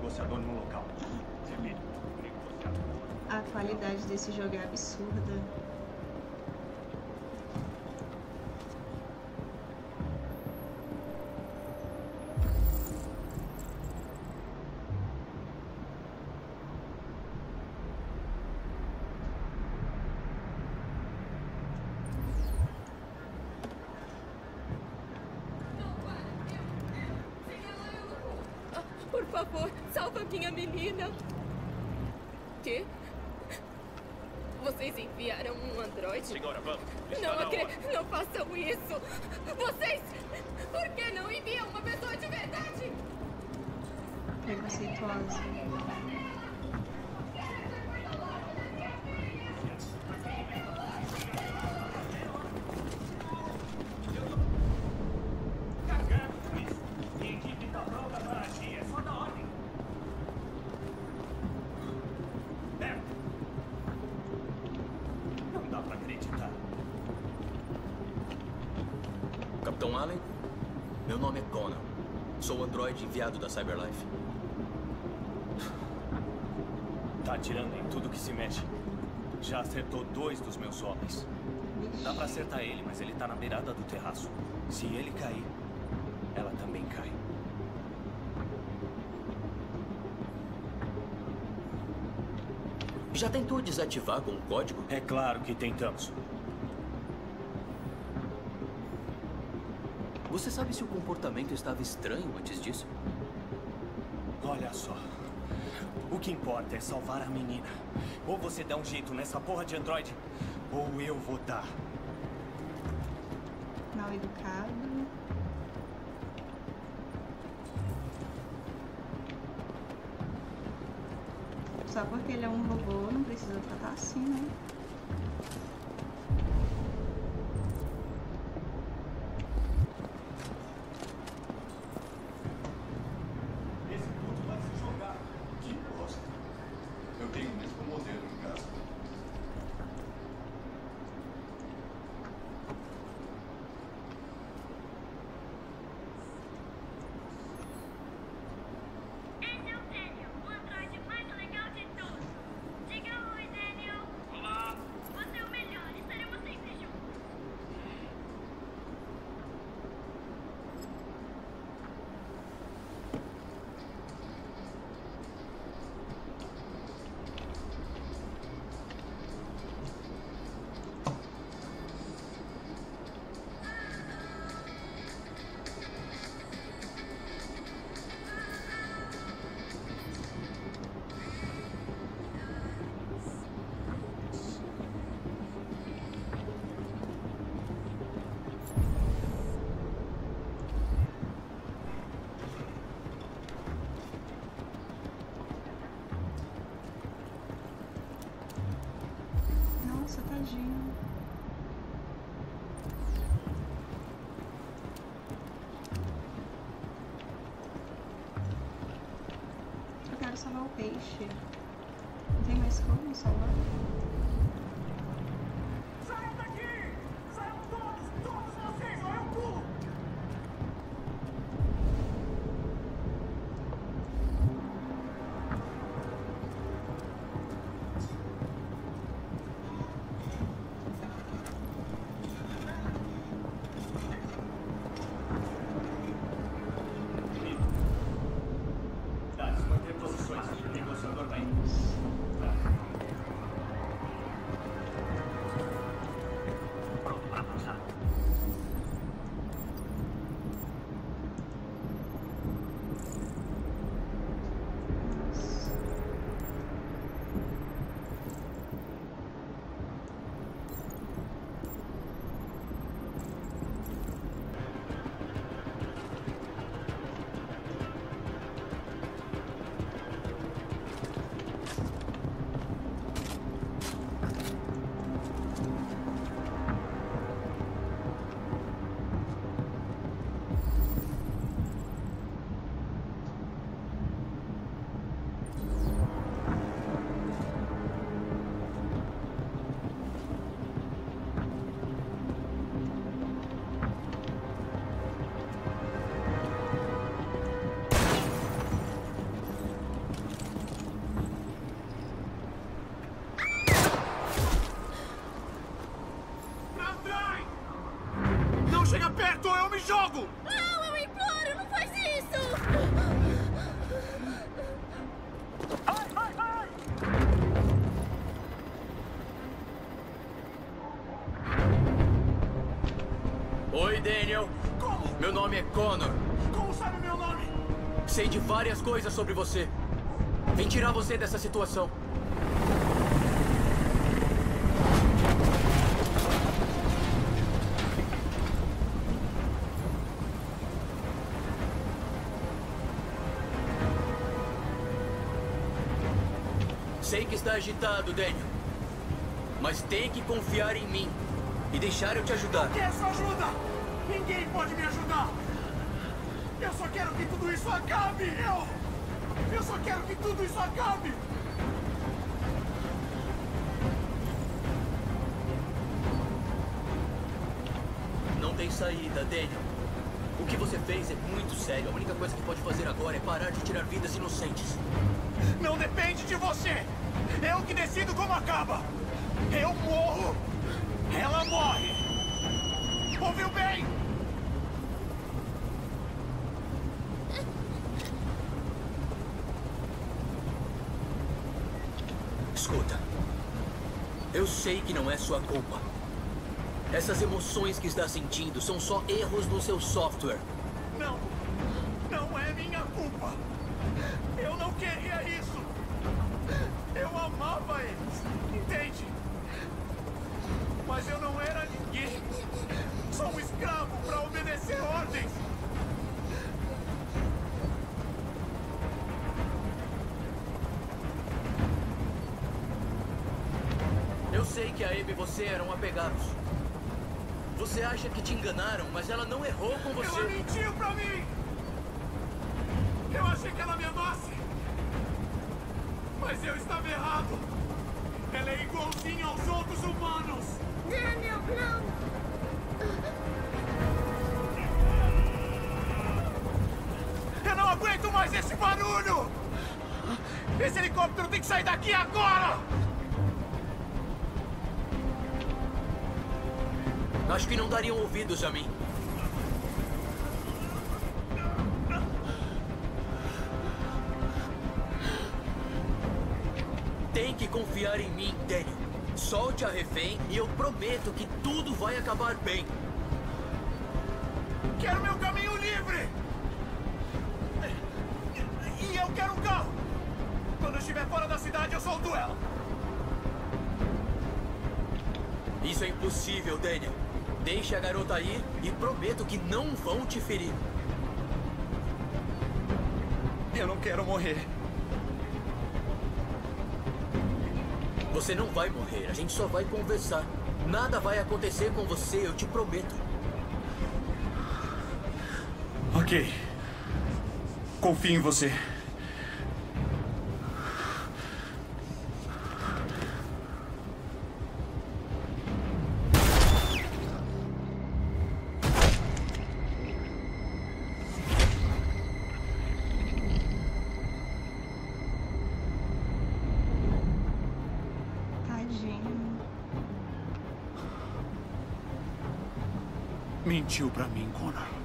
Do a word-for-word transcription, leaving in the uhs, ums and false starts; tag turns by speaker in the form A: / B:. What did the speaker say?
A: negociador no local.
B: A qualidade desse jogo é absurda.
C: Por favor, salva minha menina. Quê? Vocês enviaram um androide?
A: Senhora, vamos.
C: Não acredito. Não façam isso. Vocês... Por que não enviam uma pessoa de verdade?
B: Preconceituosa.
D: Capitão Allen, meu nome é Conan. Sou o androide enviado da Cyberlife.
A: Tá atirando em tudo que se mexe. Já acertou dois dos meus homens. Dá pra acertar ele, mas ele tá na beirada do terraço. Se ele cair, ela também cai.
D: Já tentou desativar com o código?
A: É claro que tentamos.
D: Você sabe se o comportamento estava estranho antes disso?
A: Olha só. O que importa é salvar a menina. Ou você dá um jeito nessa porra de androide, ou eu vou dar.
B: Mal educado. Só porque ele é um robô, não precisa tratar assim, né? Nossa, tadinho. Eu quero salvar o peixe. Não tem mais como salvar?
A: Saiam daqui! Saiam todos! Todos vocês! Ou eu pulo! Manter posições. O negociador vai indo. Pronto para avançar.
D: nome é Connor.
A: Como sabe meu nome?
D: Sei de várias coisas sobre você. Vim tirar você dessa situação. Sei que está agitado, Daniel. Mas tem que confiar em mim e deixar eu te ajudar.
A: Não quero sua ajuda! Ninguém pode me ajudar! Eu só quero que tudo isso acabe! Eu... Eu só quero que tudo isso acabe!
D: Não tem saída, Daniel. O que você fez é muito sério. A única coisa que pode fazer agora é parar de tirar vidas inocentes.
A: Não depende de você! Eu que decido como acaba! Eu morro! Ela morre! Ouviu bem?
D: Escuta. Eu sei que não é sua culpa. Essas emoções que está sentindo são só erros no seu software.
A: Não! Não é minha culpa! Eu não queria isso! Eu amava eles! Entende? Mas eu não era ninguém! Sou um escravo para obedecer ordens!
D: Eu sei que a Amy e você eram apegados. Você acha que te enganaram, mas ela não errou com você.
A: Ela mentiu pra mim! Eu achei que ela me amasse! Mas eu estava errado! Ela é igualzinha aos outros humanos!
C: Daniel, não!
A: Eu não aguento mais esse barulho! Esse helicóptero tem que sair daqui agora!
D: Acho que não dariam ouvidos a mim. Tem que confiar em mim, Daniel. Solte a refém e eu prometo que tudo vai acabar bem.
A: Quero meu caminho livre! E eu quero um carro! Quando eu estiver fora da cidade, eu solto ela!
D: Isso é impossível, Daniel. Deixe a garota ir e prometo que não vão te ferir.
A: Eu não quero morrer.
D: Você não vai morrer, a gente só vai conversar. Nada vai acontecer com você, eu te prometo.
A: Ok. Confio em você. Mentiu pra mim, Connor.